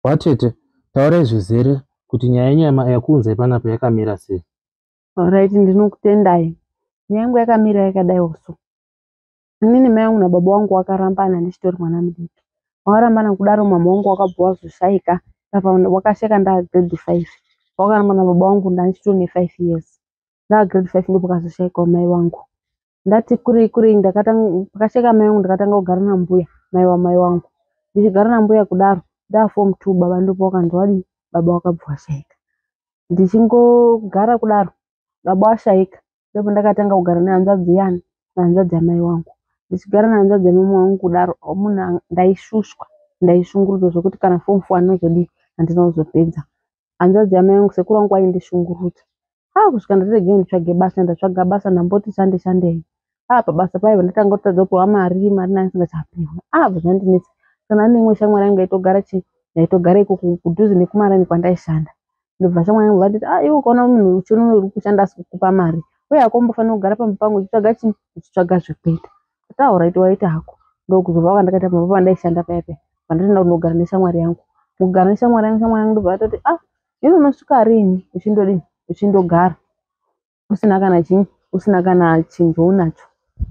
Watete, taurai zvizere kuti nyaya yenyu yakunze panapa yakamira sei? Alright, ndinokutendai. Nyaya yangu yakamira yakadai so. Inini mai vangu nababa vangu vakarambana ndichitori mwana mudiki. Vakarambana kudaro mama vangu wakabva wazoshaika. Apa wakasheka ndaa grade 5. Wakarambana baba vangu ndichitori ne 5 years. Ndaa grade 5 ndipo pakazoshaikawo mai vangu. Ndati kurei pakasheka mai vangu ndakatanga kugara nambuya, mai vangu. Ndichigara nambuya kudaro, ndaa form 2 baba ndipo wakandwadi, baba wakabva washaika. Ndichingogara kudaro, baba washaika. Ndipo ndakatanga kugara nehanzvadzi yangu nehanzvadzi yamai vangu. Ndichigara nehanzvadzi yamai vangu kudaro, munhu ndaishushwa, ndaishungurudzwa zvokuti kana form 4 anozodii handina kuzopedza. Hanzvadzi yamai vangu sekuru vangu vaindishungurudza. Kusvika ndaregei nditsvage basa, ndatsvaga basa ndamboti shandei. Pabasa paiva ndatanga kutadza kupiwa mari ndisingachapiwa. Zvandinetsa. Kana neimwe shamwari yangu yaitogara ikoko kudhuze nekumarani kwandaishanda. Ndobva shamwari yangu vati, iwe ukaona munhu uchino uri kushanda asikukupa mari, uye hako umbofanira kugara pamba pangu uchitsvaga chinhu, uchitsvaga zvekuita. Alright, waita hako. Ndokuzobva kwandakaita pamba pandaishanda paya. Pandatoenda kundogara neshamwari yangu. Kugara neshamwari yangu ndobva atoti, ini unosvika rini uchindodini? Uchindogara. Usina kana chinyi, usina kana chinhu unacho.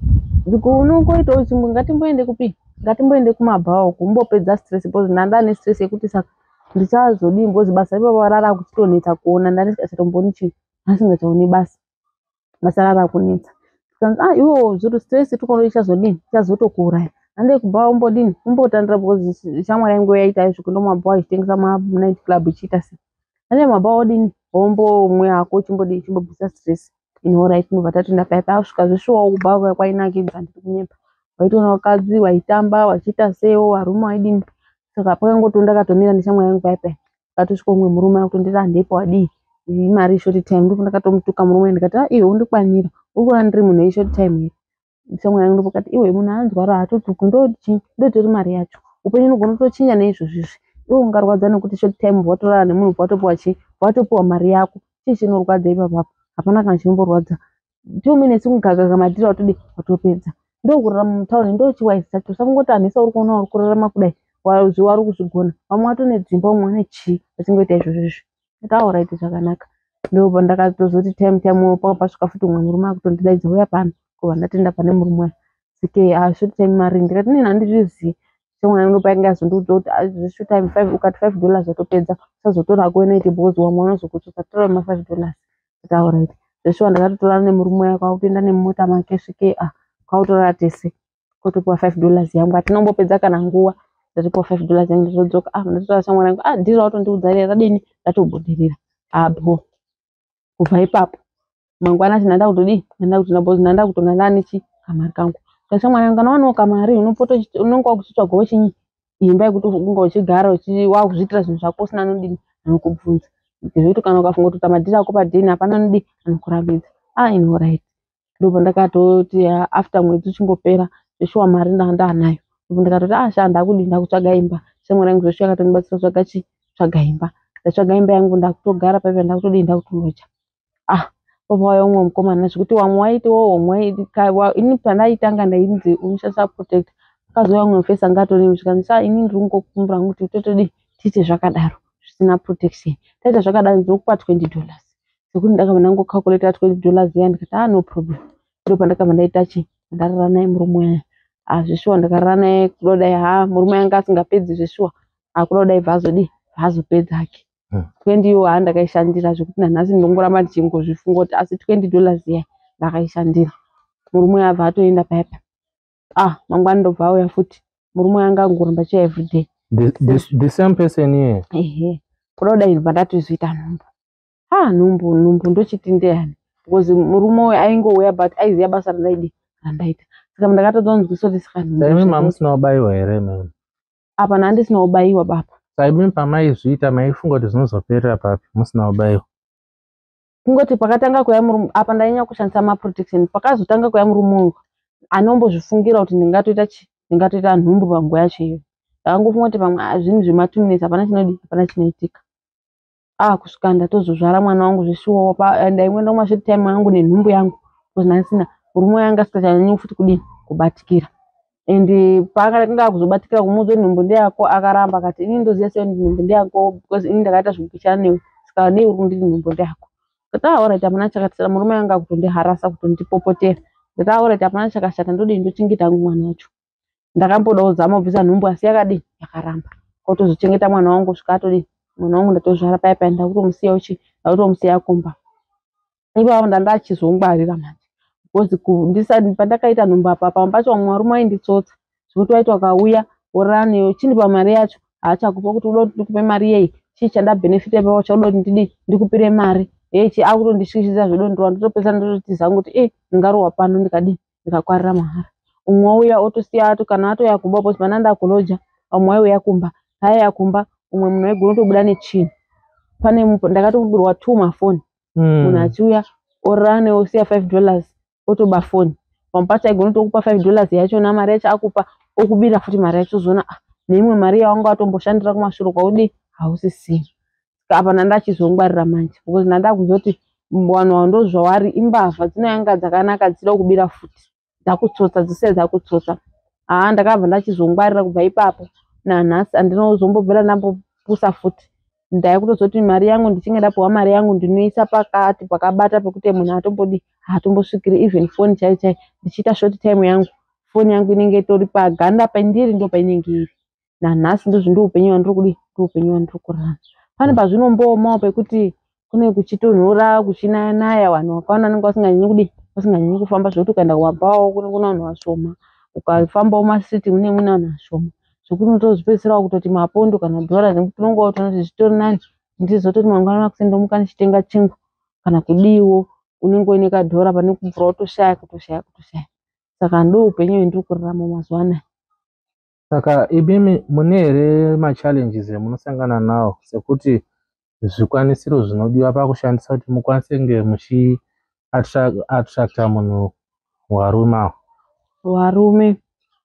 Unongoitawo chimwe, ngatimboende kupi? Ngatimboende kumabhawa uko umbopedza stress because ndane stress yekuti saka ndichazodii mbozi basa ipapo rara kuchitonetsa kuona ndanisingachatombooni chinhu, ndasingachaoni basa. Basa rara kunetsa. Iwo zviro stress tukono ichazodini? Ichazotokuuraya. Handei kubhawa umbodini? Umbotandira because shamwari yangu yaita zvekuenda kumabhawa ichitengesa night club ichiita sei. Handei mabhawa odini? Wombomwe hako chimbodini chimbobvisa stress. Alright, ndobva tatoenda paya asvika zveshuwa kubhawa kwainakidza ndiri kunyepa. Waitoona vakadzi waitamba wachiita sewo varume vaidini. Saka pakangoto ndakatomira neshamwari yangu paya. Akatosvika umwe murume akutonditi handeipo wadii. Imari short time ndipo ndakatomutuka murume ndikati iwe undikwanira. Urikuona ndiri munhu short time here. Shamwari yangu ndipo akati iwe munhu anzwara hatotuki ndotori mari yacho. Upenyu unogona kutochinja neizvozvi. Iwe ungarwadza nekuti short time watorara nemunhu watopiwa mari yako. Chii chinorwadza ipapo? Hapana kana chinomborwadza. 2 minutes ungaga madhira watopedza. Ndokurarama mutauni ndochiwaisi chacho. Usangoti anhisa uri kuona uri kurarama kudai. Zuva uri kuzvigona. Vamwe watone dzimba umwe ane chii achingoita izvozvo. Alright, zvakanaka. Ndipo ndakatozoti time pasvika futi umwe murume akutondidaidza uya pano. Kubva ndatenda pane murume uya. Short time mari ndikati nini handizvizivi. Shamwari yangu painge yazondiudza kuti short time 5 ukati $5 watopedza. Usazotora hako night because wamwe vanozokutsutsa tora $5. Alright. Zveshuwa ndakatotora nemurume wako akutoenda nemota make svike kwautora tese. Kotopiwa $5 yangu. Hatina kumbopedza kana nguva. Ndatopiwa $5 yangu ndotodzoka. Ndatotora shamwari yangu. Dhira watondiudza radini ndatobudirira. Kubva ipapo. Mangwana ndaenda kutodii? Ndaenda kutonga ndane kamari kangu. Shamwari yangu kana wanawo kamari unonga wakuchitsvagawo chinyi? Imba yekuti unga uchigara wakuzviitira zvinhu zvako usina anodini anokubvunza. Zvekuti kana ukafunga kuti madhira ako padheni hapana anodii anokurambidza. Alright. Ndipo ndakatoti after mwedzi uchimbopera zveshuwa mari ndanayo. Ndipo ndakatoti shanda kudii ndakutsvaga imba. Shamwari yangu zveshuwa akatondibatsira kutsvaga chii? Kutsvaga imba. Ndatsvaga imba yangu ndakutogara paipa ndakutodii ndakutongocha. Papa wauya umwe mukomana zvekuti wamwe waitiwo homwe ini pandaitanga ndainzi unoshandisa protect. Akazouya umwe mufesi anga atori zvikandisa ini ndiri kungokumbura kuti totodii tiite zvakadaro zvisina protection. Taita zvakadaro ndinokupa $20. Sekuti ndakabva ndangokakuleta $20 iya ndikati no problem. Ndipo pandakabva ndaita chii? Ndarara naye murume waya. Zveshuwa ndakarara naye kudai murume anga asingapedzi zveshuwa. Kuda kudai bva azopedza hake. 20 iyo ndakaishandira zvekuti nanhasi ndongoramba ndichingozvifunga kuti asi $20 iya ndakaishandira. Murume abva atoenda paya. Mangwana ndobva auya futi. Murume anga angoramba chi everyday. The same person here. Kuda kudai ndibva ndatozviita nhumbu. Nhumbu ndochiti ndeyani. Because murume uyu aingouya but aiziva basa randaita. Saka ndakatozonzwisa kuti saka nhumbu. Saimi mamusina kubayiwa here mama? Apa handisina kubayiwa baba. Saimi pamaizviita maifunga kuti zvinozoperera papi musina kubayiwa? Kungoti pakatanga kuya murume apa ndainya kushandisa maprotection. Pakazotanga kuya murume uyu anombozvifungira kuti ndingatoita chii? Ndingatoita nhumbu panguva yacho iyo. Ndakangofunga kuti pamwe zvinhu zvema2 minutes hapana chinodii? Hapana chinoitika. Kusvika ndatozozvara mwana wangu zveshuwa ndaimwenda kumashort time yangu nenhumbu yangu. Because ndaisina murume wanga asingachanyanyi futi kudini? Kubatikira. ende paakanga kuzobatikira kumuudza nhumbu ndeyako akaramba akati ini ndoziya sei nhumbu ndeyako because ini ndakaita zvekupishana newe saka nei uri kunditi nhumbu ndeyako. Alright, hapana chakatsira, murume anga kutondiharasa kutondipopotera. Alright, hapana chakashata, ndodii ndochengeta mwana wacho. Ndakamboda kuzama kubvisa nhumbu asi yakadii yakaramba. Kotozochengeta mwana wangu svika atodii mwana wangu ndatozvara paya paya ndakutomusiya uchi ndakutomusiya kumba. Ipapo ndanga achizongwarira manje because pandakaita nhumbu apa pamwe pacho mwarume ainditsotsa zvekuti waiti wakauya orane chindipa mari yacho haachakupa kuti uda kuti ndikupe mari yei chii chandabhenefita ipapo chauda kuti ndidii ndikupire mari yechi akutondisvishidza zvedondora ndotopedzana ndototi zangu kuti ndingarohwa pano ndikadii ndikakwarira mahara. Umwe wauya otosiya ato kana atoya kumba posi pana ndakoloja umwe waiuya kumba haya kumba umwe munhu waigona kutobuda nechini pane ndakatobudurwa 2 mafoni munhu achiuya orane osiya $5 otoba foni pamwe pacho aigona kutokupa $5 yachona mari yacho akupa okubira futi mari yacho zona neimwe mari yawanga watomboshandira kumashure kwaudi hausisina. Apa ndandachizongwarira manje because ndandakuzoti vanhu avo ndozvawari imbavha dzinoyanga dzakanaka dzichida kubira futi dzakutsotsa dzise dzakutsotsa. Ndakabva ndachizongwarira kubva ipapo nanhasi andinozombobvira ndambopusa futi ndaikutozoti mari yangu ndichinge ndapuwa mari yangu ndinoisa pakati pakabata pekuti munhu hatombosvikiri even foni chai chai ndichiita short time yangu foni yangu inenge itori paganda pendiri ndo painenge iri. Nanhasi ndizvo ndiupenyu hwandiri kudii ndiupenyu hwandiri kurarama. Pane pazvinombomawo pekuti kune kuchitonhora kuchinaya vanhu vakaona vanenge vasinganyanyi kudii vasinganyanyi kufamba zvekuti ukaenda kumabhawa kune vanhu vashoma ukafambawo masiti mune vanhu vashoma zvekuti unotozvipedzisira kutoti mapondo kana dhora nekuti unenge wakutoona kuti zvitori nani ndizototi mangwana makuseni ndomuka ndichitenga chingwa kana kudiiwo unenge uine kadhora pane kubvura kutoshaya. Saka ndoupenyu hwendiri kurarama mazuva anaya. Saka imimi mune here machallenges emunosangana nawo sekuti zvikwanisiro zvinodiwa pakushandisa kuti mukwanise kunge muchiattracta munhu warume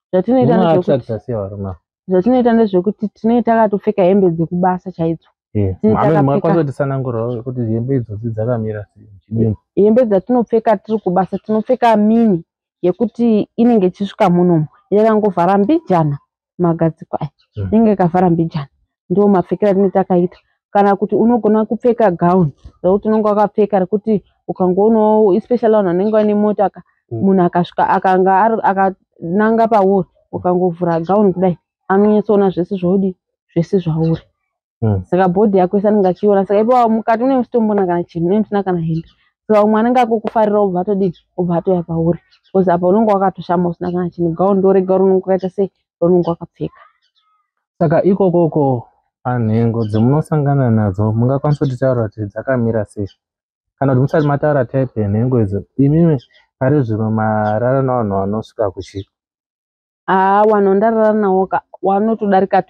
zvatinoita ndezvekuti tinenge takatopfeka hembe dzekubasa chaidzo. Makwanisa kutitsanangurira kuti hembe idzodzi dzakamira sei? Hembe dzatinopfeka tiri kubasa tinopfeka mini yekuti inenge ichisvika munomu yakangovhara mbijana magadziko aya inenge yakavhara mbijana ndo mapfekero atinenge takaita. Kana kuti unogona kupfeka gauni rekuti unenge wakapfeka rekuti ukangoonawo especially vanhu vanenge vane mota munhu akasvika akanga akananga pauri ukangovhura gauni kudai anonyatsoona zvese zvaudi zvese zvauri. Saka bhodhi yako isanenge achiona. Saka ipapo mukati une musitombona kana chinhu unemusina kana hembe. Saka umwe anenge akukufarira obva atodii obva atoya pauri because apa unenge wakatoshama usina kana chinhu. Gauni ndorega unenge wakaita sei unenge wakapfeka. Saka ikokoko panhengo dzemunosangana nadzo mungakwanisa kutitaura kuti dzakamira sei kana kuti musati mataura type yenhengo idzo imimi pari zvino marara navanhu vanosvika kuchi? Vanhu ndarara nawo vanotodarika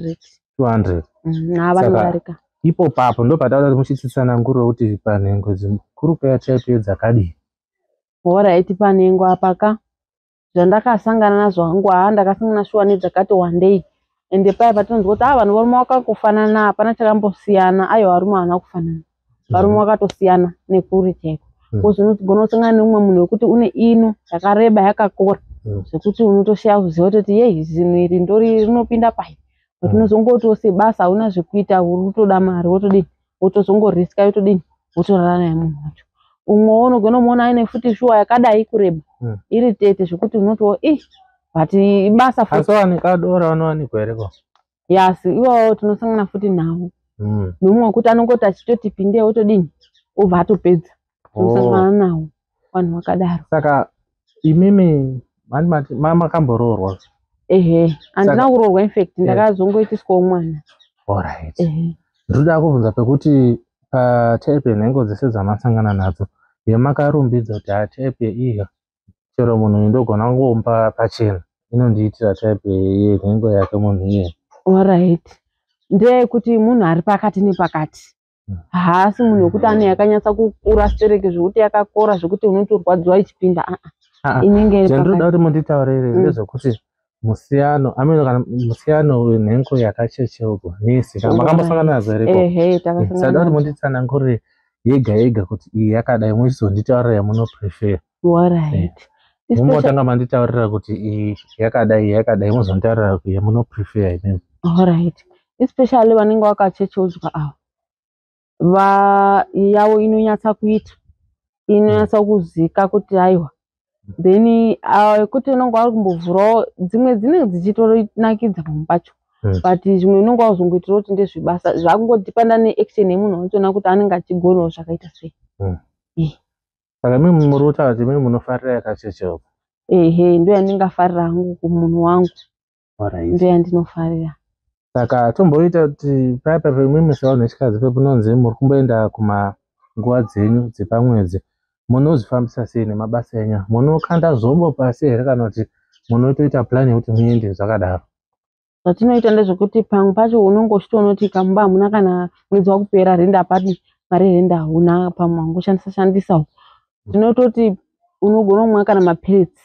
200 vanodarika. Ipo papo ndo pataura kuti muchititsanangurira kuti panhengo dzikuru kuya type dzakadii? Alright, panhengo apaka zvandakasangana nazvo hangu ndakasangana shuwa nedzakati one day ende paya patinonzwa kuti vanhu varume vakakufanana hapana chakambosiyana. Aiwa varume havana kufanana varume vakatosiyana nekuri chaiko because unogona kusangana neumwe munhu wekuti une ino yakareba yakakora zvekuti unotoshaya kuziva kuti yei zino iri ndori rinopinda pai kuti unozongoti sebasa hauna zvekuita uri kutoda mari wotodii wotozongoriska yotodii wotorara naye munhu wacho. Umwe unogona kumuona aine futi shuwa yakadai kureba iri tete zvekuti unoti but ibasa futi. Asi wanikadora vanowanikwa here ko? Yes, iwawo tinosangana futi nawo. Neumwe wekuti anongoti achitoti pindei wotodini obva atopedza. Tinosangana nawo vanhu vakadaro. Saka imimi makamboroorwa? Handina kuroorwa infact ndakazongoitiswawo mwana. Alright. Ndoda kubvunza pekuti patype yenhengo dzese dzamasangana nadzo yemakarumbidza kuti type iya chero munhu ndogona kungomba pachena inondiitira type yenhengo yake munhu iye. Alright. Ndeyekuti munhu ari pakati nepakati. Haasi munhu wekuti ane yakanyatsa kukura stereke zvekuti yakakora zvekuti unotorwadziwa ichipinda. Inenge iri pakati. Ndoda kuti munditaurire ndezvekuti musiyano kana musiyano wenhengo yakachecheuka nesi kana makambosangana nazo here ko? Takasangana. Saka kuti munditsanangurire yega yega kuti iyi yakadai muchizonditaurira yamunoprefer. Alright. mumbotanga manditaurira kuti iyi yakadai muzonditarira kuti yamunoprefer imimi. Alright, especially vanenge vakachecheudzwa ava yavo inonyatsa kuita, inonyatsa kuzika kuti aiwa, then kuti unenge wari kumbovhurawo dzimwe dzinenge dzichitonakidza pamwe pacho, but zvimwe unenge wazongoitira kuti ndezvebasa zvakungodhipanda neaction yemunhu wachoona kuti anenge achigonawo zvakaita sei. Saka mimi muri kutaura kuti mimi munofarira yakachecheuka. Ehe, ndo yandingafarira hangu kumunhu wangu, ndo yandinofarira. Saka tomboita kuti paya pemimi sevanhu vechikadzi pepunonzi muri kumboenda kumanguva dzenyu dzepamwedzi, munozvifambisa sei nemabasa enyu? Munokanda zombo pasi here kana kuti munotoita plani yekuti muende zvakadaro? Zvatinoita ndezvekuti pamwe pacho unenge uchitoona kuti kamuba hamuna kana mwedzi wakupera renda apadi, mari renda hauna, pamwe wangoshandisa. Tinototi unogona kumwa kana mapiritsi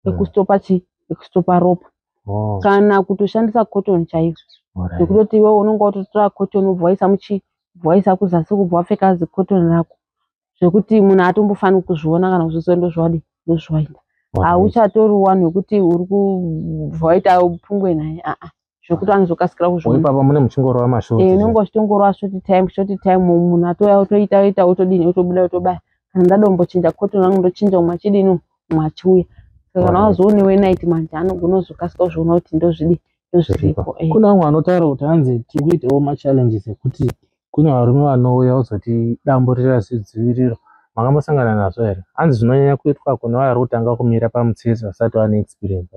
ekustopa ropa kana kutoshandisa cotton chaiyo, zvekutoti iwewe unenge watotora cotton ubva waisa kuzasi kubva wapfeka cotton rako, zvekuti munhu atombofaniri kuzviona kana kuzviziva ndozvaita. Hauchatori wanhu wekuti uri kubva waita pfungwe naye, zvekuti anozokasikira kuzviona. Ipapa mune muchingorova mashoti. Unenge uchitongorova short time munhu atoita otodini otobuda otobaya. Kana ndada kumbochinja cotton rangu ndochinja umwe achidini umwe achiuya. Saka kana wazoonewe night manje anogona kuzokasika kuzviona kuti ndozviripo. Kuna vamwe vanotaura kuti hanzi tiri kuitawo machallenges ekuti kune varume vanouya kuzoti damburira zvidziviriro. Makambosangana nazvo here? Hanzi zvinonyanya kuitwa kune vari kutanga kumira pamutsetse vasati vane experience.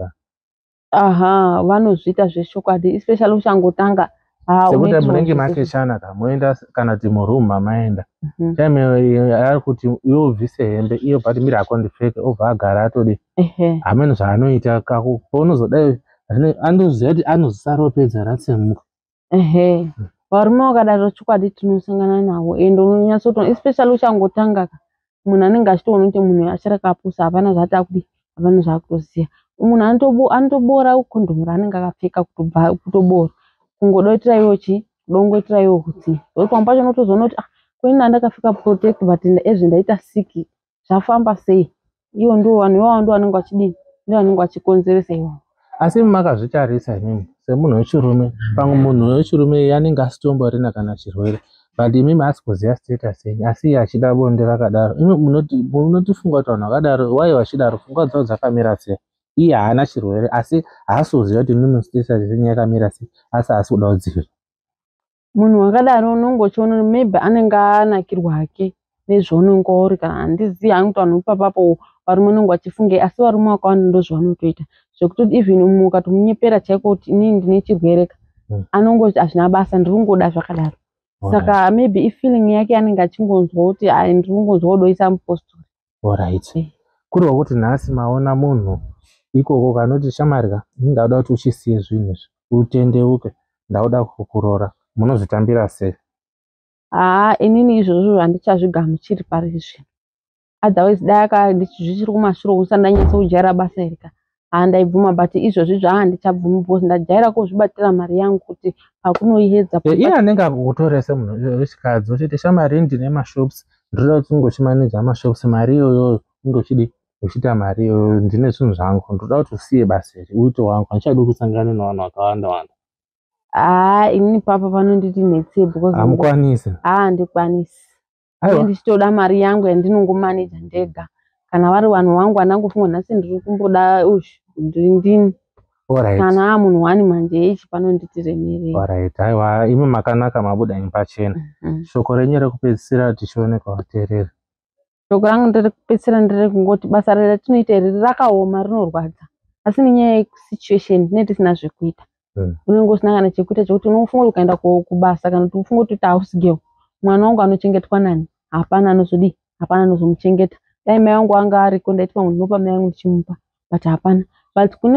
Vanozviita zveshokwadi, especially uchangotanga. Sekuti munenge makechana moenda kana kuti muroom mamaenda. Time ari kuti iwe ubvise hembe iyo bati miri ako ndipfeke obva agara atodi. Hamene zvaanoita kako paunozodai anoziva kuti anozosara opedza ratsemuka. Varume vakadaro chokwadi tinosangana navo ende unonyatsotoona, especially uchangotanga munhu anenge achitoona kuti munhu achiri kapusa hapana zvaati akudi, hapana zvaakutoziya. Munhu anotoboora kondomu raanenge akapfeka kutoboora. Kungodoitira iwo dongoitira iwo kuti pamwe pacho unotozoona kuti kweni ndakapfeka protect but ezvi ndaita siki zvafamba sei. Iwo ndiwo vanhu ivavo ndo vanenge vachidini, ndo vanenge vachikonzeresa ivo. Asi makazvitarisa imimi semunhu wechirume, pamwe munhu wechirume anenge asitomborina kana chirwere, but imimi haasi kuziva status yenyu, asi achida bonde rakadaro. Imi munotifunga kuti vanhu vakadaro wai vachidaro pfungwa dzavo dzakamira sei? Iye haana chirwere asi haasi kuziva kuti mimi status yenyu yakamira sei, asi haasi kuda kudzivirira. Munhu wakadaro unongochiona maybe anenge anakirwa hake nezvaunenge uri, kana handizivi hangu kuti vanhu ipapapo varume unenge vachifunga, asi varume vakawanda ndozvavanotoita, zvekuti even mukatomunyepera chaiko kuti inini ndine chirwere anongoti hazvina basa, ndiri kungoda zvakadaro. Saka maybe ifeeling yake anenge achingonzwa kuti ndiri kungonzwa kudoisa mupostori. Kurwa kuti nhasi maona munhu ikoko kanoti shamarika, ndauda kuti uchisiye zvinhu izvi utendeuke, ndauda kukuroora, munozvitambira sei? Inini izvozvo handichazvigamuchiri pari zvino. Otherwise dai zvichiri kumashure usati ndanyatsa kujaira basa iri ndaibvuma, but izvozvi handichabvumi because ndajaira kuzvibatira mari yangu kuti pakunoiedza. Iye anenge akukutorera semunhu wechikadzi uchiti shamari ndine mashops, ndoda kuti ungochimanidza mashops, mari iyoyo ungochidi uchiita mari iyoyo, ndine zvinhu zvangu, ndoda kuti usiye basa iri uite wangu, handichadi kusangana nevanhu vakawanda wanda. Inini papa panonditi nhetse because hamukwanisi. Handikwanisi. Ndichitoda mari yangu yandinongomanidza ndega. Kana vari vanhu vangu vandangofunga nhasi ndiri kumboda ndini. Kana munhu wani manje ichi panonditi remerei. Aiwa, imi makanaka mabuda pachena. Shoko renyu rekupedzisira tichioneka wateerera. Shoko rangu rekupedzisira nderekungoti basa ratinoita iri rakaoma, rinorwadza. Asi nenyaya yesituation tinenge tisina zvekuita. Unenge usina kana chekuita chekuti unofunga ukaenda kubasa kana kuti ufunga kuti house girl, mwana wangu anochengetwa nani? Hapana anozodi, hapana anozomuchengeta. Dai mai wangu anga ariko ndaiti pamwe ndinopa mai wangu ndichimupa, but hapana. But kune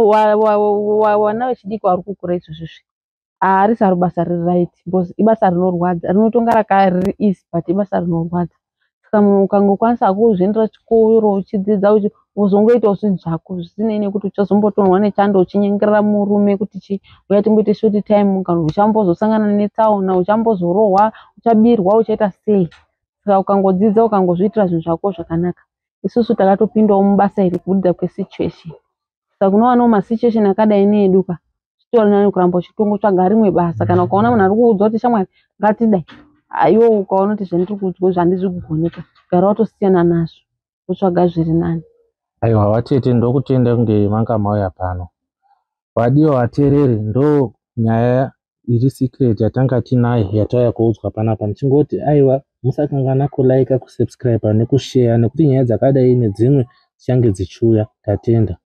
wana vechidiki vari kukura izvozvi, harisi basa riri right because ibasa rinorwadza, rinotonga riri easy but ibasa rinorwadza. Saka munhu ukangokwanisa kuzviendera chikoro uchidzidza uzongoitawo zvinhu zvako zvisinei nekuti uchazombotonwa nechando uchinyengerera murume kuti uya timboite short time, kana uchambozosangana netsaona, uchambozorohwa, uchabirwa, uchaita sei. Saka ukangodzidza ukangozviitira zvinhu zvako zvakanaka, isusu takatopindawo mubasa iri kubuda kwesituation. Saka unowana masituation akadai needuka chitori nani kuramba uchitongotsvaga rimwe basa. Kana ukaona munhu ari kuudza kuti shamwari ngatidai, iwe ukaona kuti zvandiri kuudza zvandizi kugoneka, gara watosiyana nazvo wotsvaga zviri nani. Aiwa watete ndokutenda kunge manga mauya pano. Wadiwa wateereri, ndo nyaya iri secret yatanga tinayo yatauya kuudzwa panapa. Ndichingoti aiwa musakanganwa kulike, kusubscribe nekushare nekuti nyaya dzakadai nedzimwe dzichange dzichiuya. Tatenda.